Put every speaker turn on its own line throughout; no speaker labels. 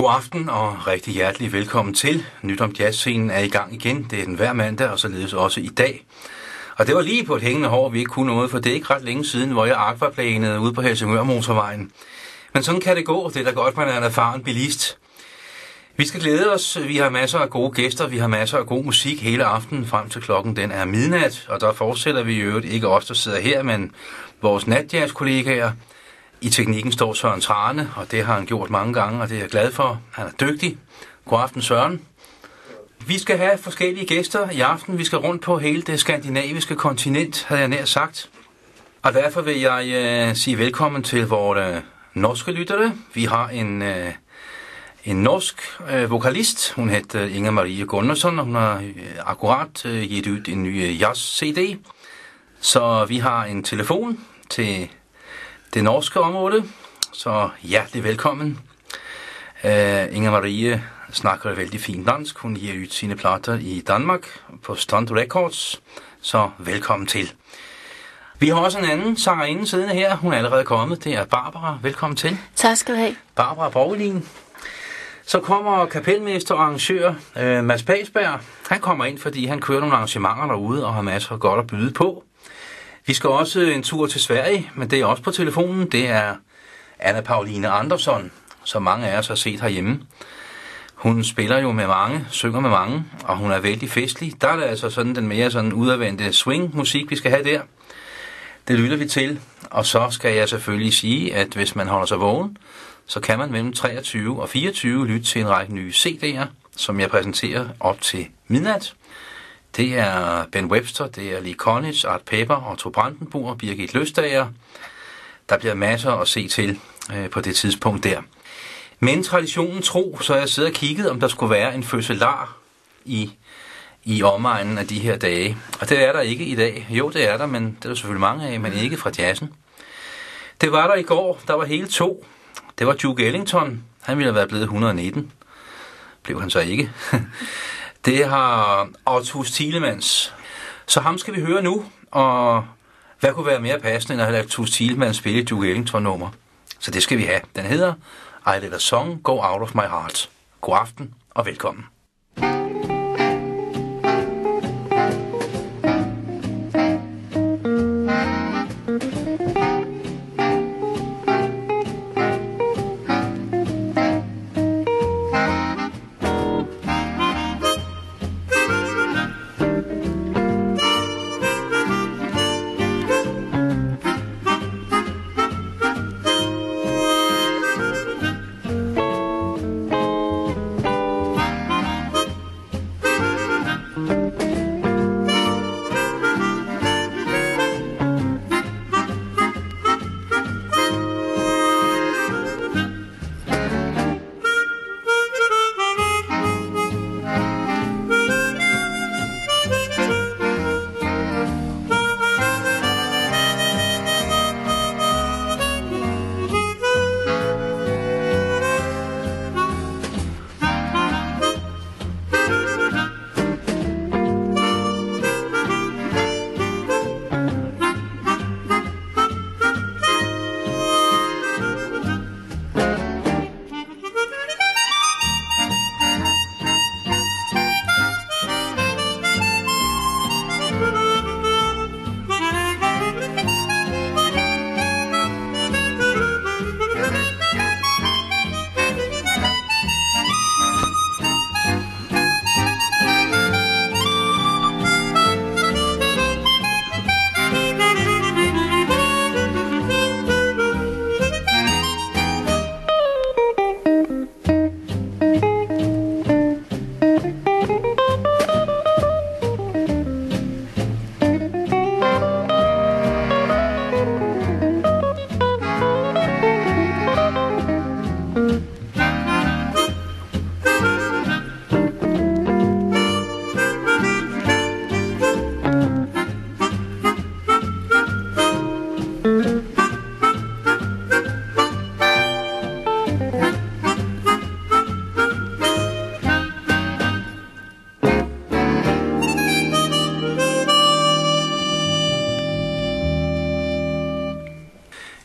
God aften og rigtig hjertelig velkommen til. Nyt om jazzscenen er i gang igen. Det er den hver mandag, og således også i dag. Og det var lige på et hængende hår, vi ikke kunne noget, for det er ikke ret længe siden, hvor jeg aquaplanede ude på Helsingør Motorvejen. Men sådan kan det gå. Det er da godt, man er en erfaren bilist. Vi skal glæde os. Vi har masser af gode gæster. Vi har masser af god musik hele aftenen frem til klokken. Den er midnat, og der fortsætter vi i øvrigt ikke os, der sidder her, men vores natjazz-kollegaer. I teknikken står Søren Trane, og det har han gjort mange gange, og det er jeg glad for. Han er dygtig. God aften, Søren. Vi skal have forskellige gæster i aften. Vi skal rundt på hele det skandinaviske kontinent, havde jeg nær sagt. Og derfor vil jeg sige velkommen til vores norske lyttere. Vi har en norsk vokalist. Hun hedder Inger Marie Gunnarsson, og hun har akkurat givet ud en ny jazz-CD. Så vi har en telefon til det norske område, så hjertelig velkommen. Inger Marie snakker vældig fint dansk. Hun giver ud sine plater i Danmark på Stunt Records, så velkommen til. Vi har også en anden sangerinde siddende her. Hun er allerede kommet. Det er Barbara. Velkommen til.
Tak skal du have.
Barbara Borgelin. Så kommer kapelmester og arrangør Mads Pagsberg. Han kommer ind, fordi han kører nogle arrangementer derude og har masser af godt at byde på. Vi skal også en tur til Sverige, men det er også på telefonen. Det er Anna Pauline Andersson, som mange af os har set herhjemme. Hun spiller jo med mange, synger med mange, og hun er vældig festlig. Der er det altså sådan den mere sådan udadvendte swing-musik, vi skal have der. Det lytter vi til, og så skal jeg selvfølgelig sige, at hvis man holder sig vågen, så kan man mellem 23 og 24 lytte til en række nye CD'er, som jeg præsenterer op til midnat. Det er Ben Webster, det er Lee Konitz, Art Pepper, Otto Brandenburg, Birgit Løstager. Der bliver masser at se til på det tidspunkt der. Men traditionen tro, så jeg sidder og kigget, om der skulle være en fødselar i omegnen af de her dage. Og det er der ikke i dag. Jo, det er der, men det er der selvfølgelig mange af, men ikke fra jazzen. Det var der i går. Der var hele 2. Det var Duke Ellington. Han ville have været blevet 119. Blev han så ikke. Det har Otto Thielemans. Så ham skal vi høre nu, og hvad kunne være mere passende, end at have Otto Thielemans spille et Duke Ellington-nummer? Så det skal vi have. Den hedder I Let a Song Go Out of My Heart. God aften og velkommen.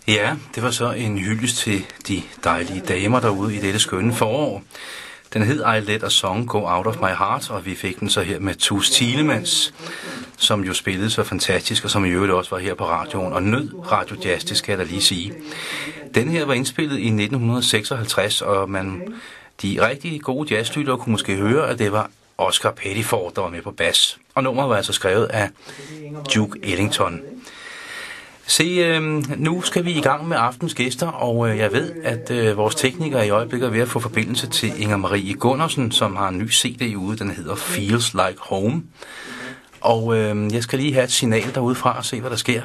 Ja, det var så en hyldest til de dejlige damer derude i dette skønne forår. Den hed I Let a Song Go Out of My Heart, og vi fik den så her med Tue Thielemans, som jo spillede så fantastisk, og som i øvrigt også var her på radioen, og nød Radio Jazz, det skal jeg da lige sige. Den her var indspillet i 1956, og de rigtig gode jazzlyttere kunne måske høre, at det var Oscar Pettiford, der var med på bas. Og nummeret var altså skrevet af Duke Ellington. Se, nu skal vi i gang med aftens gæster, og jeg ved, at vores teknikere i øjeblikket er ved at få forbindelse til Inger Marie Gundersen, som har en ny CD ude, den hedder Feels Like Home. Og jeg skal lige have et signal derudefra og se, hvad der sker.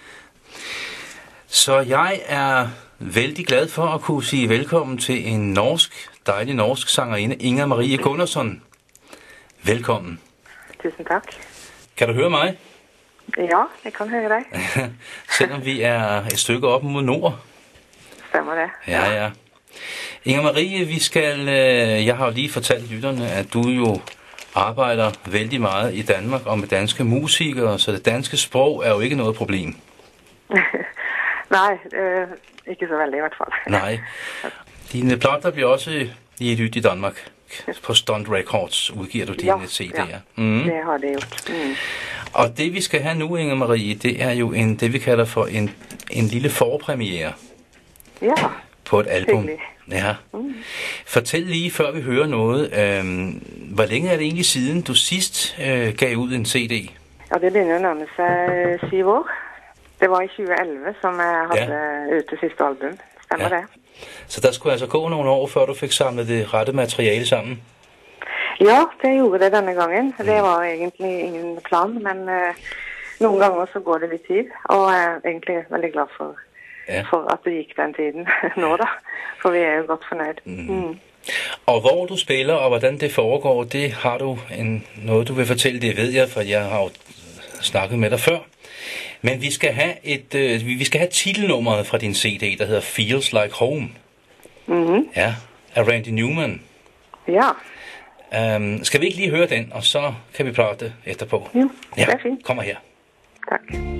Så jeg er vældig glad for at kunne sige velkommen til en dejlig norsk sangerinde, Inger Marie Gundersen. Velkommen.
Tusind tak.
Kan du høre mig?
Ja, jeg kan høre dig.
Selvom vi er et stykke op mod nord.
Stemmer det.
Ja. Inger Marie, jeg har jo lige fortalt lytterne, at du jo arbejder vældig meget i Danmark og med danske musikere, så det danske sprog er jo ikke noget problem.
Nej, ikke så vældig i hvert fald.
Nej. Dine plader bliver også i et i Danmark. På Stunt Records udgiver du dine CD'er.
Ja, det har det gjort.
Og det vi skal have nu, Inger Marie, det er jo det vi kalder for en lille forpremiere.
Ja.
På et album.
Hyggelig.
Ja. Fortæl lige, før vi hører noget, hvor længe er det egentlig siden, du sidst gav ud en CD?
Ja, det begynder at nærme sig 7 år. Det var i 2011, som jeg havde ute sidste album. Stemmer det?
Så der skulle altså gå nogle år, før du fik samlet det rette materiale sammen?
Ja, det gjorde det denne gangen. Det var egentlig ingen plan, men nogle gange så går det lidt tid. Og jeg er egentlig veldig glad for at det gik den tiden nå da. For vi er jo godt fornøyd.
Og hvor du spiller, og hvordan det foregår, det har du noget, du vil fortælle. Det ved jeg, for jeg har jo snakket med dig før. Men vi skal have titelnummeret fra din CD, der hedder Feels Like Home. Ja, af Randy Newman.
Ja.
Skal vi ikke lige høre den, og så kan vi prate etterpå?
Jo, det er fint.
Kommer her.
Tak.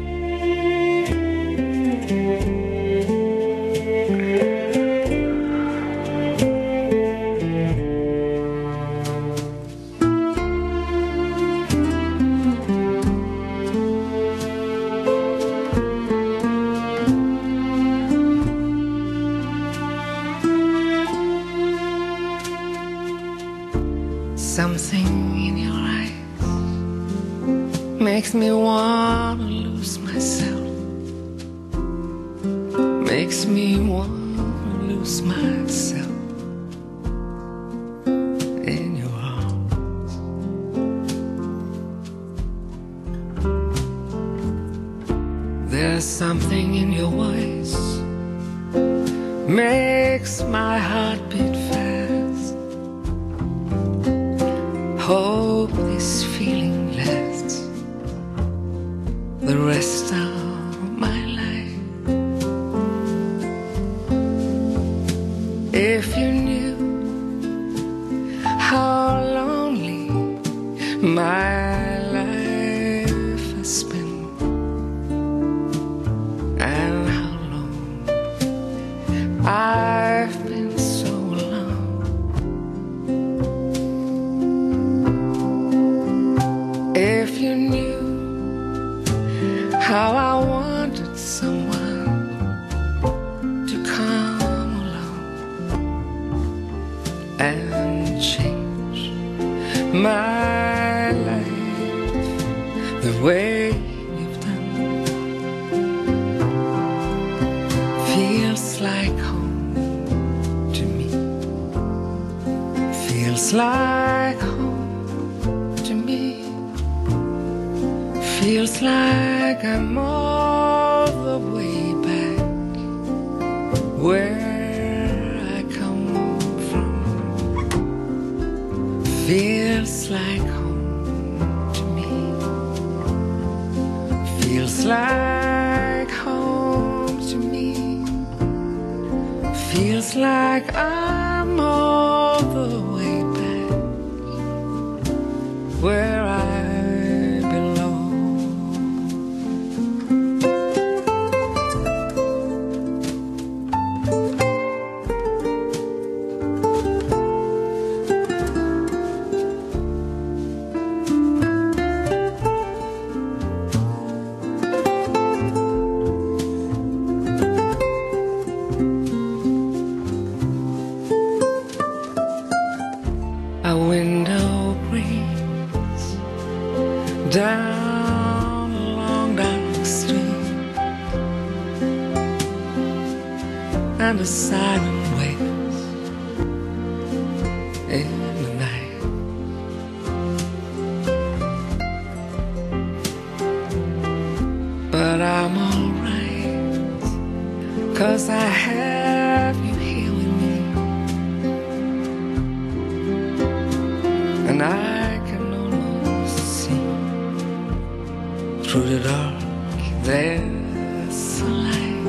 Something in your eyes makes me want to lose myself. Makes me want to lose myself in your arms. There's something in your voice makes my heart beat fast. Hope this feeling lasts the rest of my life. If you knew how lonely my life has been, and how long I've been so alone. If you knew how I wanted someone to come along and change my life the way you've done, feels like home to me, feels like home to me. Feels like I'm all the way back where I come from. Feels like home to me. Feels like home to me. Feels like I'm all the way back where I belong. the silent waves in the night. But I'm alright, 'cause I have you here with me, and I can almost see through the dark there's a light.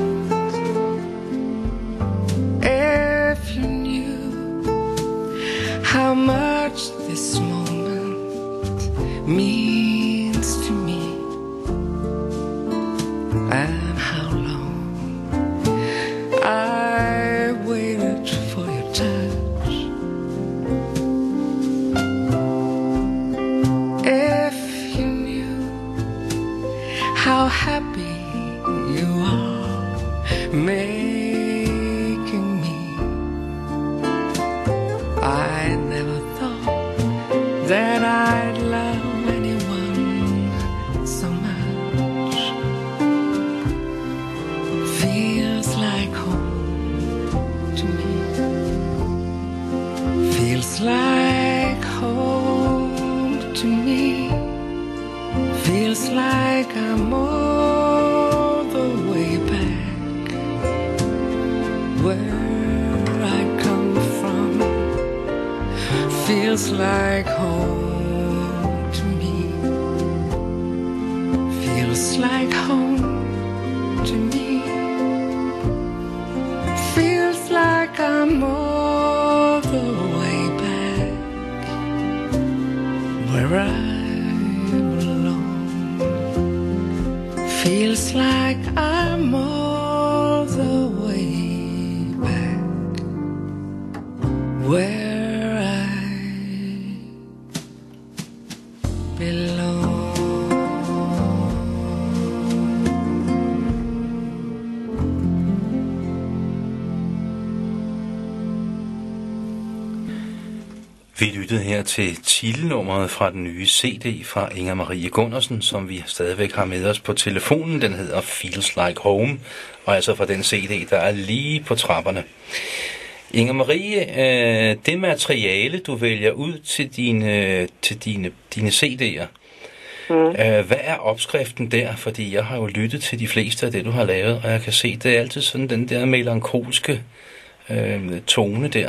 If you knew how much this moment means to me, and how long I waited for your touch. If you knew how happy you are making me, I never thought that I'd love anyone so much. Feels like home to me. Feels like home to me. Feels like I'm all the way back where I come from. Feels like home to me. Feels like home to me. Feels like I'm all the way back where I belong. Feels like I'm all the way back where I belong.
Vi lyttede her til titelnummeret fra den nye CD fra Inger Marie Gundersen, som vi stadigvæk har med os på telefonen. Den hedder Feels Like Home, og altså fra den CD, der er lige på trapperne. Inger Marie, det materiale, du vælger ud til dine CD'er, hvad er opskriften der? Fordi jeg har jo lyttet til de fleste af det, du har lavet, og jeg kan se, det er altid sådan den der melankolske tone der.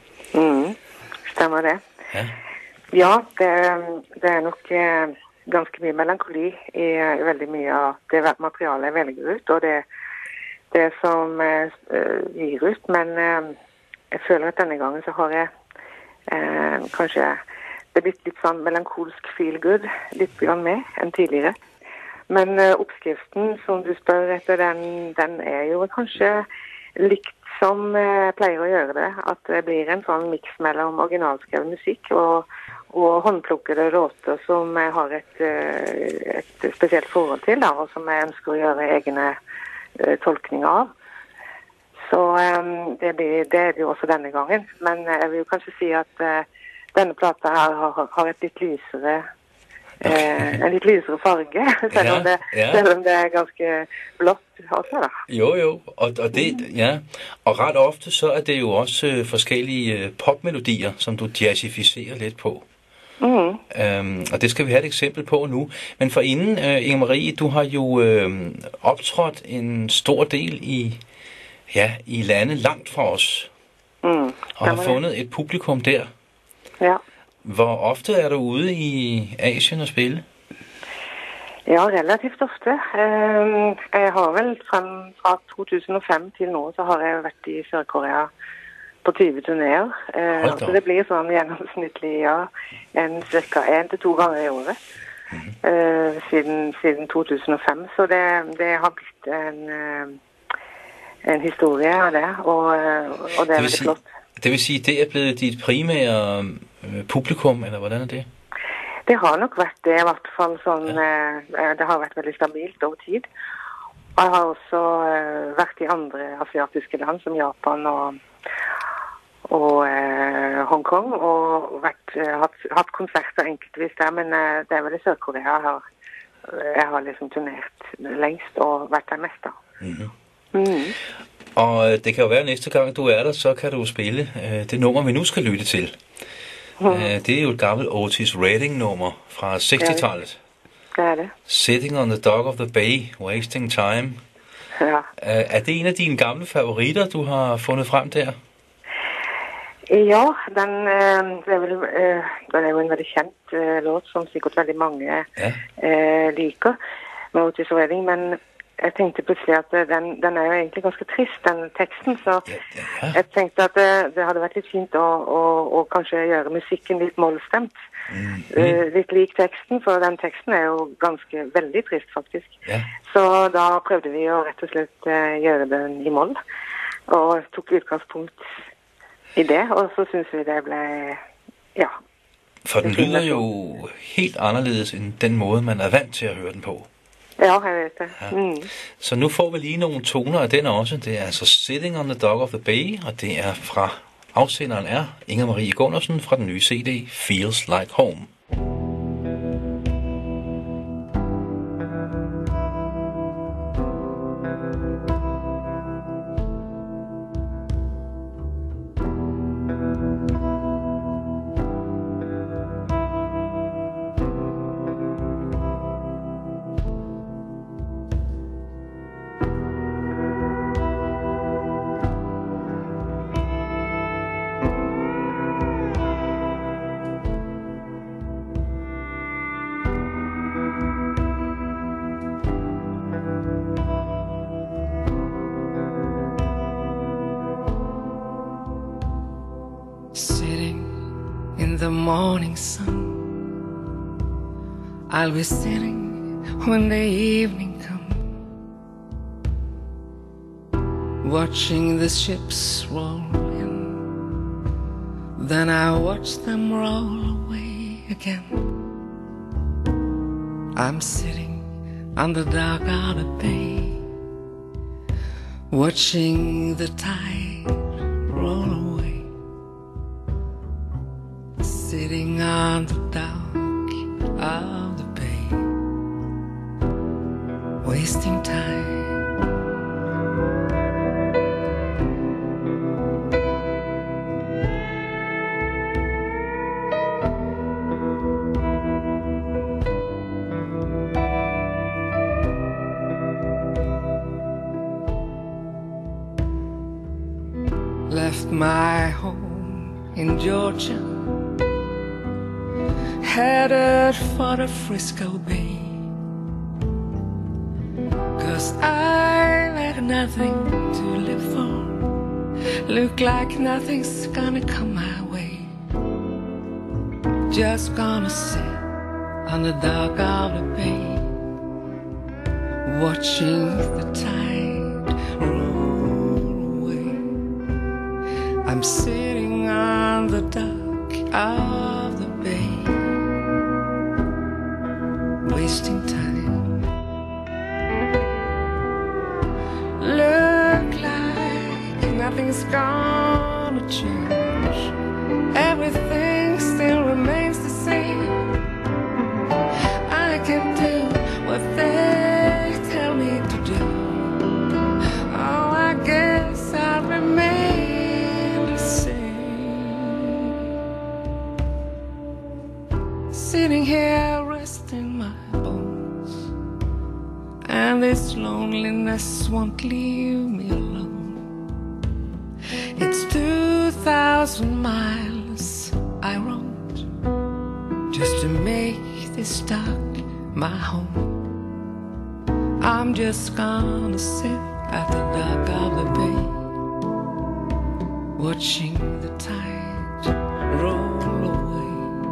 Stemmer det.
Ja,
Ja, det er nok ganske mye melankoli i veldig mye av det materialet jeg velger ut, og det som gir ut, men jeg føler at denne gangen så har jeg kanskje det er blitt litt sånn melankolsk feel good, litt grann mer enn tidligere. Men oppskriften som du spør etter, den er jo kanskje likt som pleier å gjøre det, at det blir en sånn mix mellom originalskrevet musikk og håndplukkede låter som jeg har et spesielt forhold til, da, og som jeg ønsker å gjøre egne tolkninger av. Så det er det jo også denne gangen. Men jeg vil jo kanskje si at denne plata her har et litt lysere en litt lysere farge, selv om det er ganske blått også, da. Jo,
og det, ja. Og ret ofte så er det jo også forskellige popmelodier, som du jazzificerer lidt på. Og det skal vi have et eksempel på nu. Men forinden, Inger Marie, du har jo optrådt en stor del i lande langt fra os. Og har fundet et publikum der.
Ja.
Hvor ofte er du ude i Asien og spille?
Ja, relativt ofte. Jeg har vel fra 2005 til nå, så har jeg vært i Sør-Korea på 20 turnéer. Så det blir sånn gjennomsnittlig, cirka 1 til 2 ganger i året. Siden 2005. Så det har blitt en historie av det, og det er veldig flott.
Det vil sige, det er blevet dit primære publikum, eller hvordan er det?
Det har nok vært det, i hvert fall sånn, det har vært veldig stabilt over tid. Og jeg har også vært i andre asiatiske land, som Japan og Hongkong, og hatt konserter enkeltvis der, men det er vel i Sør-Korea jeg har liksom turnert lengst og vært der mest da.
Og det kan jo være, at næste gang du er der, så kan du spille det nummer, vi nu skal lytte til. Det er jo et gammelt Otis Redding-nummer fra 60-tallet.
Det er det.
Sitting on the Dock of the Bay, Wasting Time.
Ja.
Er det en af dine gamle favoritter, du har fundet frem der?
Ja, den er jo en veldig kjent låt, som sikkert veldig mange liker, med Otis Redding, men jeg tenkte plutselig at den er jo egentlig ganske trist, den teksten, så jeg tenkte at det hadde vært litt fint å kanskje gjøre musikken litt målstemt. Litt lik teksten, for den teksten er jo ganske veldig trist faktisk. Så da prøvde vi å rett og slett gjøre den i mål, og tok utgangspunkt i det, og så synes vi det ble, ja.
For den lyder jo helt anderledes end den måde, man er vant til at høre den på.
Ja, jeg vet det. Ja.
Så nu får vi lige nogle toner af den også. Det er altså Sitting on the Dock of the Bay, og det er fra afsenderen er Inger Marie Gunnarsen fra den nye CD Feels Like Home.
The morning sun, I'll be sitting when the evening comes, watching the ships roll in, then I watch them roll away again. I'm sitting on the dock of the bay, watching the tide roll away. Sitting on the dock of the bay, wasting time. Left my home in Georgia, headed for the Frisco Bay, 'cause I like nothing to live for, look like nothing's gonna come my way. Just gonna sit on the dock of the bay, watching the tide roll away. I'm sitting on the dock of the bay, wasting time. Look like nothing's gonna change, everything still remains the same. I can do what they tell me to do. Oh, I guess I'll remain the same, sitting here resting my bones, and this loneliness won't leave me alone. It's 2,000 miles I rode just to make this dock my home. I'm just gonna sit at the dock of the bay, watching the tide roll away.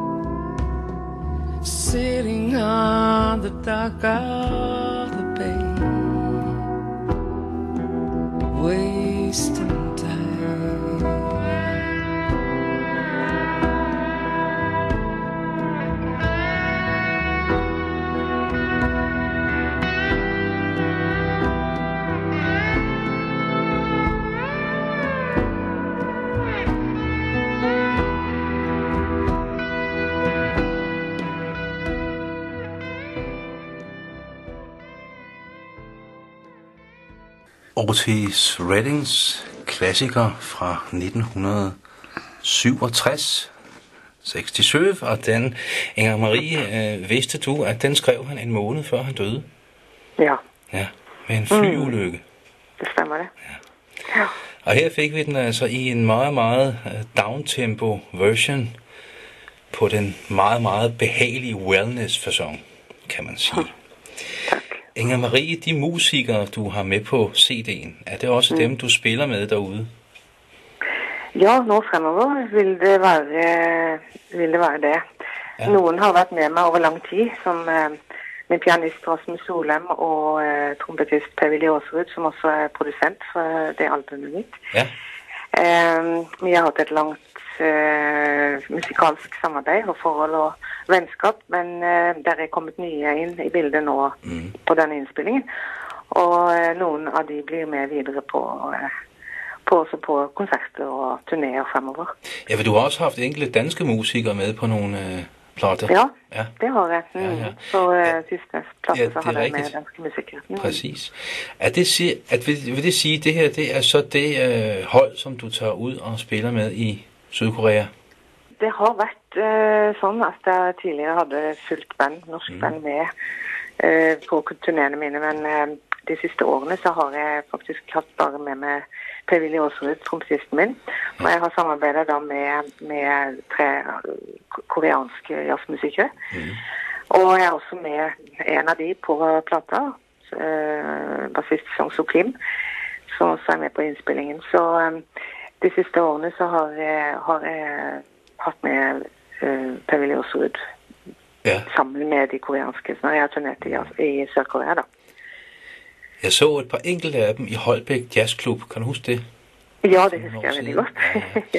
Sitting on the dock of the bay, wasting time.
Otis Reddings klassiker fra 1967, 67, og den, Inger Marie, vidste du, at den skrev han en måned før han døde?
Ja.
Ja, med en flyulykke.
Det stemmer det.
Ja. Og her fik vi den altså i en meget, meget downtempo version på den meget, meget behagelige wellness-facon, kan man sige.
Tak.
Inger Marie, de musikere, du har med på CD'en, er det også dem, du spiller med derude?
Ja, nå fremover vil det være det. Ja. Nogen har været med mig over lang tid, som min pianist Rasmus Solheim og trompetist Per-Willy Aasrud, som også er producent for det albumet mitt.
Ja.
Vi har haft et langt musikalsk samarbejde og forhold og venskap, men der er kommet nye ind i bildet nå på denne indspillingen. Og nogle af de bliver med videre også på koncerter og turnéer fremover.
Ja, for du har også haft enkelte danske musikere med på nogle plotter.
Ja, det har jeg.
Ja.
Så sidste plotter, så har jeg
rigtigt.
med danske musikere.
Præcis. Vil det sige, at det her det er så det hold, som du tager ud og spiller med i Sydkorea?
Det har været sådan, at jeg tidligere havde fulgt norsk band med på turnéerne mine, men de sidste årene så har jeg faktisk haft bare med mig Per-Willy Aasrud, trompetisten min, og jeg har samarbejdet da med 3 koreanske jazzmusikere. Og jeg er også med en av de på plata, bassist Song So Kim, som også er med på indspillingen. Så de sidste årene så har jeg haft med Per-Willy Aasrud sammen med de koreanske, når jeg har turneret i Sydkorea da.
Jeg så et par enkelte af dem i Holbæk Jazzklub. Kan du huske det?
Ja, det husker jeg veldig godt.
Ja.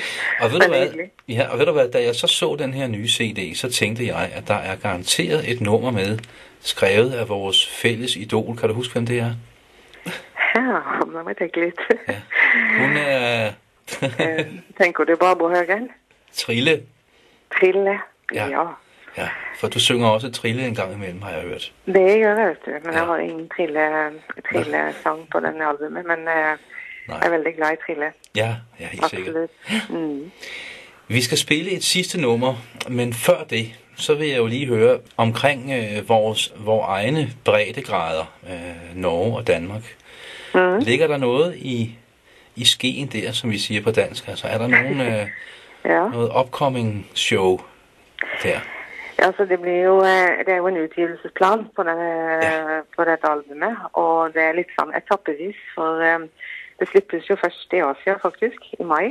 Og ved du hvad, da jeg så den her nye CD, så tænkte jeg, at der er garanteret et nummer med, skrevet af vores fælles idol. Kan du huske, hvem det er?
Ja, lad mig tænke lidt.
Ja. Hun er...
Tænker du Barbro Høgen?
Trille.
Trille, ja.
Ja, for du synger også Trille en gang imellem, har jeg hørt.
Det gør jeg, vet du. Men jeg har ingen Trille-sang på denne albumet, men jeg er veldig glad i Trille.
Ja, helt
absolut.
Sikkert. Vi skal spille et sidste nummer, men før det, så vil jeg jo lige høre omkring vores egne breddegrader, Norge og Danmark. Ligger der noget i skeen der, som vi siger på dansk? Altså, er der nogen noget upcoming show der?
Altså, det er jo en utgivelsesplan på dette albumet, og det er litt sånn etappevis, for det slippes jo først i Asia, faktisk, i mai,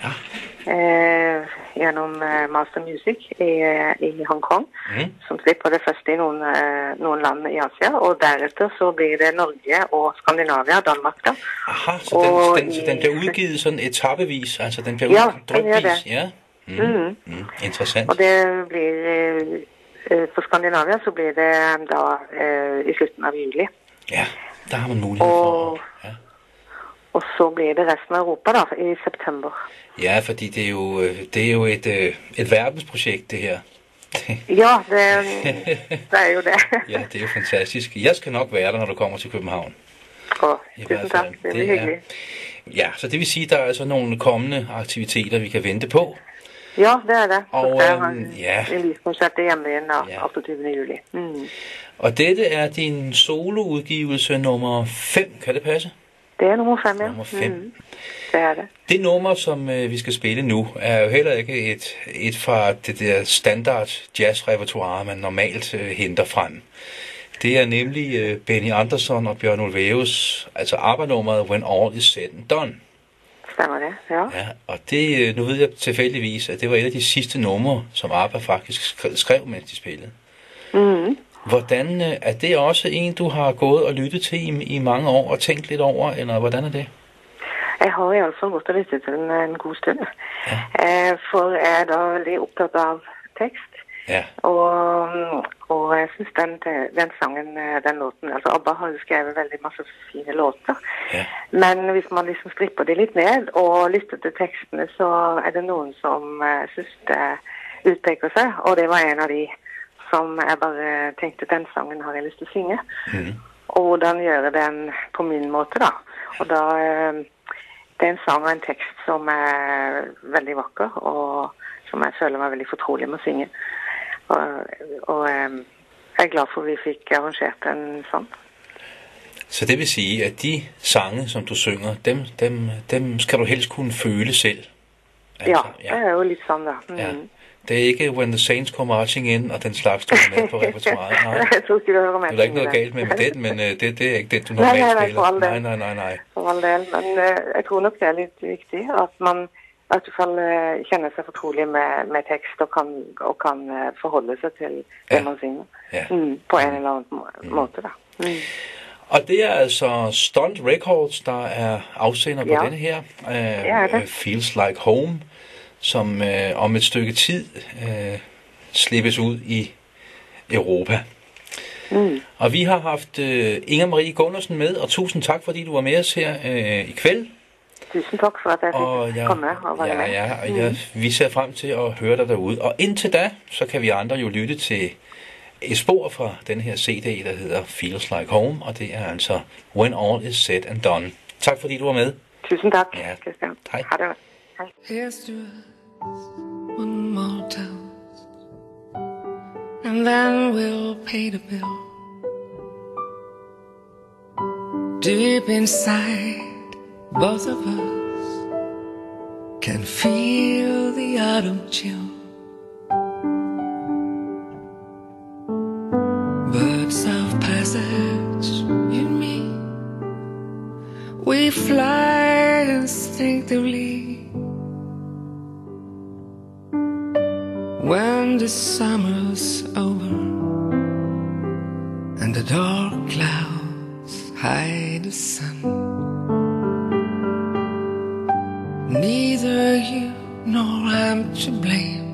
gjennom Master Music i Hongkong, som slipper det først i noen land i Asia, og deretter så blir det Norge og Skandinavia, Danmark da.
Aha, så den bliver udgivet sådan etappevis, altså den bliver udgivet drypvis, ja? Interessant.
Og det blir for Skandinavia så blir det da i slutten av juli.
Ja, der har man mulighed for.
Og så blir det resten af Europa da i september.
Ja, fordi det er jo et verdensprojekt det her.
Ja, det er jo det.
Ja, det er jo fantastisk. Jeg skal nok være der, når du kommer til København.
Tusind tak, det er hyggeligt.
Ja, så det vil sige, at der er altså nogle kommende aktiviteter, vi kan vente på.
Ja, det er det.
Og,
en livskoncert hjemme igen 28. juli.
Og dette er din soloudgivelse nummer 5, kan det passe?
Det er nummer 5, ja.
Nummer 5.
Det er det.
Det nummer, som vi skal spille nu, er jo heller ikke et fra det der standard jazzrepertoire, man normalt henter frem. Det er nemlig Benny Andersson og Bjørn Ulvaeus, altså ABBA-nummeret When All Is Said and Done.
Stemmer det, ja.
Ja, og det, nu ved jeg tilfældigvis, at det var et af de sidste numre, som ABBA faktisk skrev, mens de spillede. Hvordan er det også en, du har gået og lyttet til i mange år og tænkt lidt over, eller hvordan er det?
Jeg har i hvert fald gått og lyttet til en god stund. Ja. For jeg er da veldig opptatt av tekst.
Ja.
Og jeg synes den sangen, den låten, altså ABBA har jo skrevet veldig masse fine låter.
Ja.
Men hvis man liksom stripper det litt ned og lytter til tekstene, så er det noen som synes det utpeker seg. Og det var en av de som jeg bare tenkte, den sangen har jeg lyst til å synge. Og den gjør den på min måte da. Og da det er en sang og en tekst som er veldig vakker, og som jeg føler meg veldig fortrolig med å synge. Og jeg er glad for at vi fikk arrangert en sånn.
Så det vil sige, at de sange, som du synger, dem skal du helst kunne føle selv?
Altså, ja, det er jo litt sånn, da.
Ja. Det er ikke When the Saints Come Marching In, og den slags, du er med på repertoireet. Nej.
Jeg tror ikke, du hører med.
Det er ikke noget galt med den, men det er ikke det, du normalt spiller. Nej.
For all del. Men jeg tror nok det er litt viktig at man i hvert fall kjenner seg fortrolig med tekst og kan forholde seg til det man synger.
Ja.
På en eller annen måte, da.
Og det er altså Stunt Records, der er afsender på denne her. Feels Like Home, som om et stykke tid slippes ud i Europa. Og vi har haft Inger Marie Gundersen med, og tusind tak, fordi du var med os her i kveld.
Tusind tak for, at jeg fik komme og være med.
Ja, vi ser frem til at høre dig derude. Og indtil da, så kan vi andre jo lytte til et spor fra den her CD, der hedder Feels Like Home, og det er altså When All Is Said and Done. Tak fordi du var med.
Tusind tak,
Christian.
Hej. Ha' det godt. Hej.
Here's to one more time, and then we'll pay the bill. Deep inside, both of us can feel the autumn chill. Birds of passage in me, we fly instinctively. When the summer's over and the dark clouds hide the sun, neither you nor I'm to blame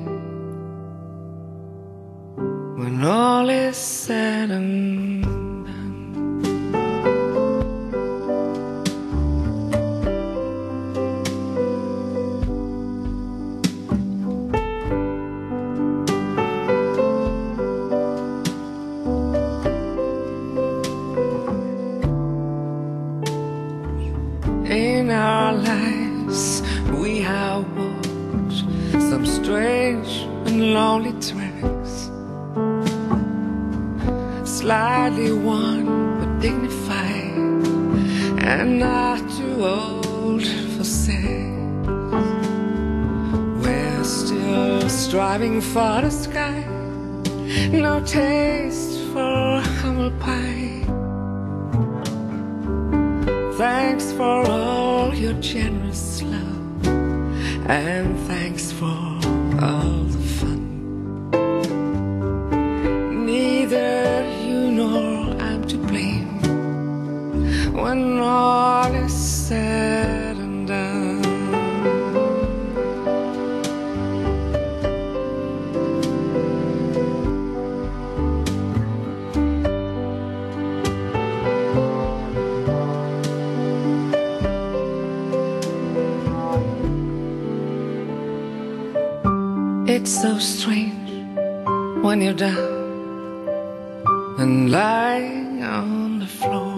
when all is said and done. In our lives we have walked some strange and lonely tracks, slightly worn but dignified, and not too old for sex. We're still striving for the sky, no taste for humble pie. Thanks for all your generous love, and thanks for all the fun. Neither you nor I'm to blame when all is said and done. It's so strange when you're down and lying on the floor,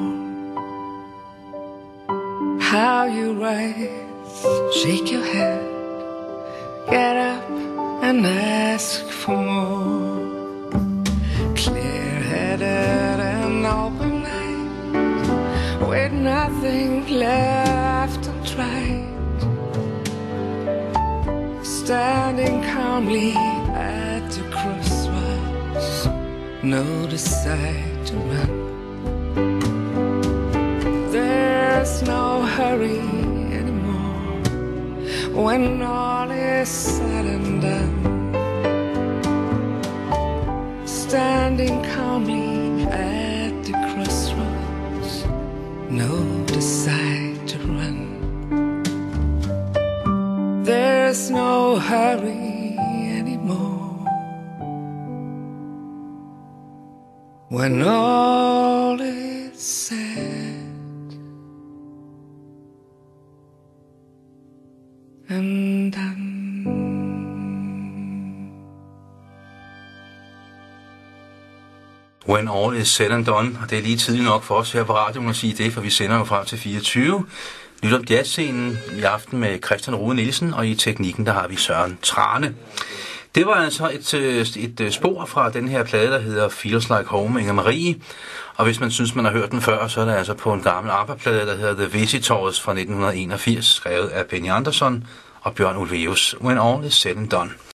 how you rise, shake your head, get up and ask for more. Clear-headed and open-eyed, with nothing left untried, standing calmly at the crossroads, no desire to run. There's no hurry anymore when all is said and done. Standing calmly at the crossroads, no desire to run. There's no hurry anymore when all is said and done.
When all is said and done, og det er lige tidligt nok for os her på radioen at sige det, for vi sender jo frem til 24. Lyt om jazzscenen i aften med Christian Rode Nielsen, og i teknikken der har vi Søren Trane. Det var altså et spor fra den her plade, der hedder Feels Like Home, Inger Marie. Og hvis man synes, man har hørt den før, så er det altså på en gammel ABBA-plade, der hedder The Visitors fra 1981, skrevet af Benny Andersson og Bjørn Ulvaeus. When all is said and done.